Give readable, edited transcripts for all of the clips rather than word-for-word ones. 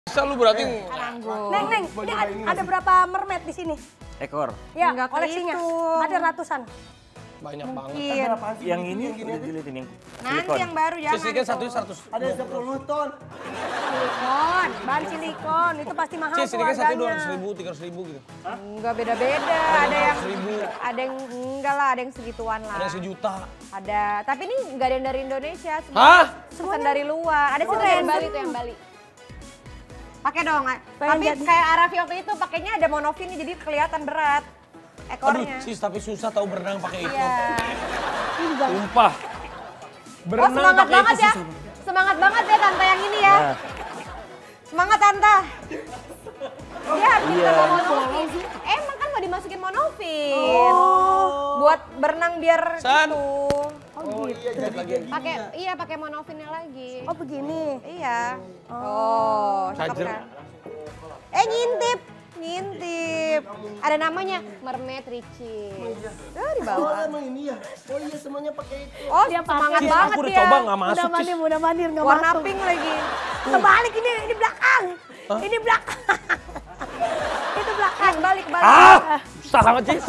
Bisa lu berarti. Neng, ini ada berapa mermaid di sini? Ekor. Ya, Nggak koleksinya. kehitung. Ada ratusan. Banyak banget. Mungkin. Yang ini udah dilihatin yang Nanti silikon. yang baru jangan. Cis, kan satu 100. Ada 10 ton. Silikon, bahan silikon. Itu pasti mahal Cis, tuh ini kan satu harganya. 200.000, 300.000 gitu. Enggak beda-beda. Ada yang 100.000. ada yang enggak lah, ada yang segituan lah. Ada yang sejuta. Ada, tapi ini enggak ada yang dari Indonesia, Hah? semua dari luar. Ada sih dari Bali tuh yang Bali. Pakai dong, tapi jadi. kayak Arafi waktu itu pakainya ada monofin jadi kelihatan berat Aduh, ekornya. Cis, tapi susah tahu berenang pakai itu. Iya. Sumpah. Oh, Berenang semangat pakai banget itu ya. susah. Semangat banget ya Tante yang ini ya. Nah, Semangat Tante. Iya, kita Iya. mau monofin. Emang kan mau dimasukin monofin. Buat berenang biar San. gitu. Oh iya, jadi lagi. Pakai monofinnya lagi. Oh begini. Iya. Oh, cakep Charger. kan? Ngintip. Ada namanya Mermaid Richie. Tuh di Oh bawah. emang ini ya? Oh iya semuanya pakai itu. Oh, Dia semangat Cis, banget aku udah dia. coba nggak masuk, Udah Cis. mandir, nggak Warna masuk. pink lagi. Kebalik ini belakang. Ini belakang. Itu belakang. Balik. Ah, susah banget, Cis.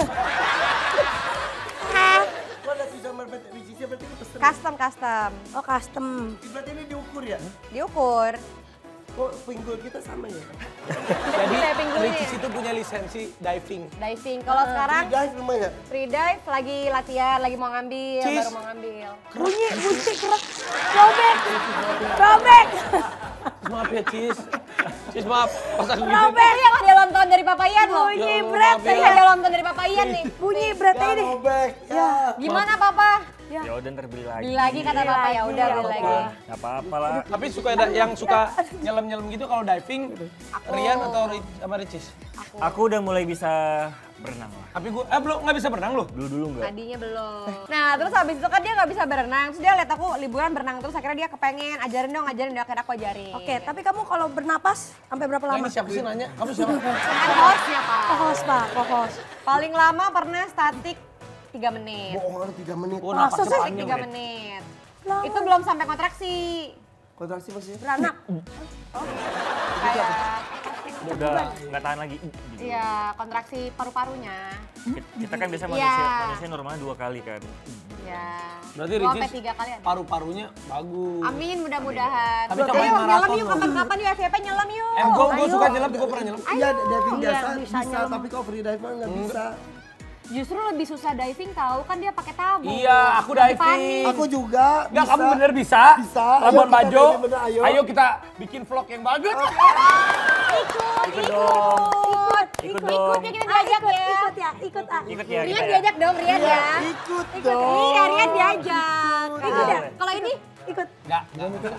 Mana sih sama Ricisnya berarti ini pesen. Custom. Oh custom. Berarti ini diukur ya? Diukur. Kok pinggul kita sama ya? Jadi, Kayak pinggulnya. Ricis itu punya lisensi diving. Diving. Kalau sekarang Guys lumayan. free dive lagi latihan, lagi mau ngambil, Cis. baru mau ngambil. Bunyi keras. Robek. Maaf ya, Cis. Cis, maaf. Pas aku gitu. Robert yang ada lontong dari Papayan loh. Bunyi Ya Allah, berat. maaf ya. Tadi ada lontong dari Papayan nih. Bunyi berat Ya ini. robek. Ya. Gimana Papa? ya udah ntar beli lagi. Beli lagi kata Papa ya udah beli lagi. Gak apa-apa lah. Tapi suka ada yang suka nyelam-nyelam gitu kalau diving, Rian atau sama Ricis? Aku udah mulai bisa berenang lah. Tapi gue, belum nggak bisa berenang loh. Dulu enggak. Tadinya belum. Nah terus habis itu kan dia nggak bisa berenang. Terus dia lihat aku liburan berenang terus akhirnya dia kepengen ajarin dong. Akhirnya aku ajarin. Oke, tapi kamu kalau bernapas sampai berapa Nah, lama? ini siapa sih nanya? Kamu siapa? Kan hostnya Pak. Host Pak, host. Paling lama pernah statik 3 menit. Bohong ada 3 menit. Oh, Masa napasnya sih? panjang. 3 Bre. menit. Lama. Itu belum sampai kontraksi. Kontraksi masih. Beranak. Kayak Udah nggak tahan lagi. Gitu. iya kontraksi paru-parunya. Kita kan biasa Iya. manusia normal 2 kali kan. Ya. Berarti 2 sampai Ricis 3 kali ada. paru-parunya bagus. Amin mudah-mudahan. Tapi Ayo cobain nyelam maraton yuk loh. kapan-kapan yuk FVP nyelam yuk. Gue suka nyelam, gue pernah nyelam. Iya diving Iya, biasa bisa bisa, nyelam. tapi kalau free dive mah nggak bisa. Justru lebih susah diving tahu kan dia pakai tabung. Iya, aku Lebih diving. panik. Aku juga Enggak, bisa. kamu bener bisa? Bisa. Labuan Ayo kita Bajo. diving bener, ayo. kita bikin vlog yang bagus. Ikut dong. Ikut dong. ya kita diajak ya. Ikut ya, ikut ah. Ikut ya Rian kita ya. diajak dong Rian ya. Ikut dong. Iya Rian diajak. Ikut ya? Kalau ini Ikut. Enggak mikir.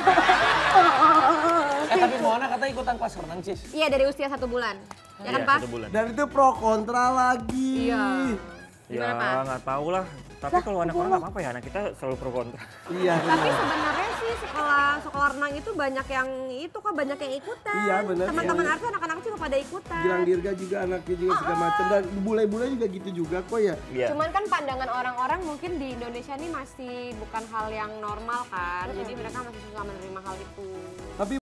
Tapi Moana katanya ikutan kelas renang, Cis. iya dari usia 1 bulan. Ya kan Iya, Pak? 1 bulan. Dan itu pro kontra lagi. Iya. Ya Gimana, Pak? nggak tahu lah. Tapi kalau anak orang nggak apa-apa ya, anak kita selalu pro kontra. Iya. Tapi sebenarnya sih sekolah renang itu banyak yang banyak yang ikutan. Iya, benar. Teman-teman Iya. artis anak-anak juga pada ikutan. Gilang Dirga juga anaknya juga segala macam dan bule-bule juga gitu juga kok ya. Iya. Cuman kan pandangan orang-orang mungkin di Indonesia ini masih bukan hal yang normal kan. Jadi mereka masih susah menerima hal itu. Tapi